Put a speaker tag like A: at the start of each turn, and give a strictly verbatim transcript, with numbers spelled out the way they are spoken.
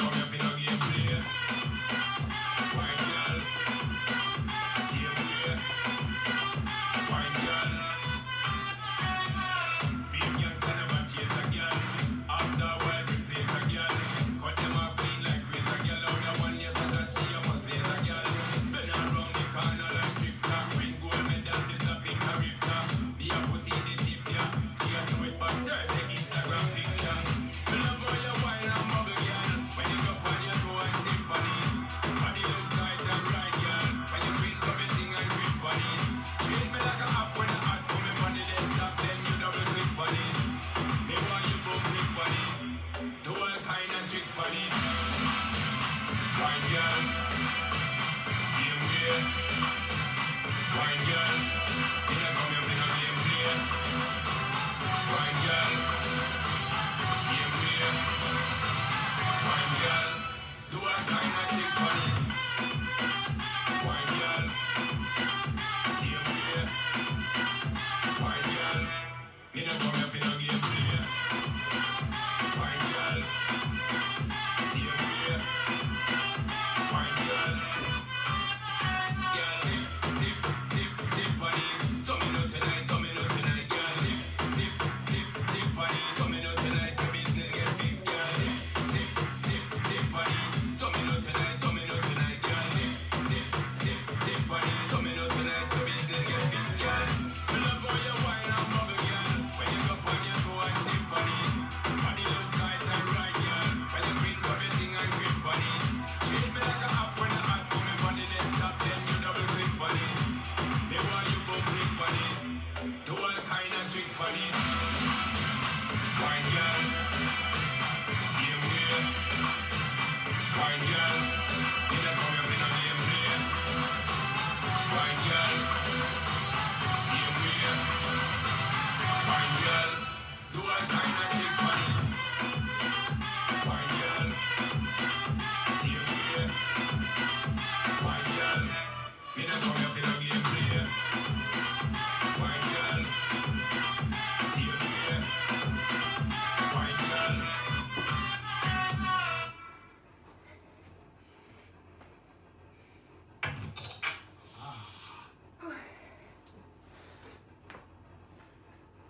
A: come here for no gameplay. Wine girl, same way. Wine girl, big youngster never chase a girl. After a while, replace a girl. Cut them off clean like razor girl. Out the one year, such a she, you must raise a girl. Bend around the corner like drifter. Win gold medal, this a pink a rifter. Me a put in the tip, yeah. She a throw it back, Thursday Instagram picture. Me love how you wine and bubble, girl. When you go on your toe and tip on it. Body look tight and right, girl. When you print everything and grip on it. Treat me like a app when I add come up on the desktop, then you double click on it. Me want you both click on it. Do all kind of trick on it. Wine girl, same way. Wine girl, you know come here for no gameplay. Wine girl, same way. Wine girl, do all kind of trick on it. Wine girl, same way. Wine girl, you know come here for no gameplay. Wine girl, same way. Wine girl, girl, tip, tip, tip, tip on it. So me know tonight, so me know tonight, girl. Tip, tip, tip, tip on it. So me know tonight, your business get fixed, girl. Tip, tip, tip, tip on it. So me know tonight, so me know tonight, girl. Tip, tip, tip, tip on it. So me know tonight, your business get fixed, girl. Me love how you wine and bubble, girl. When you go on your toe and tip on it. Body look tight and right, girl. When you print everything and grip on it. Treat me like a app when I add come up on the desktop, then you double click on it. Me want you both click on it. Do all kind of trick on it. Wine girl, same way. Wine girl,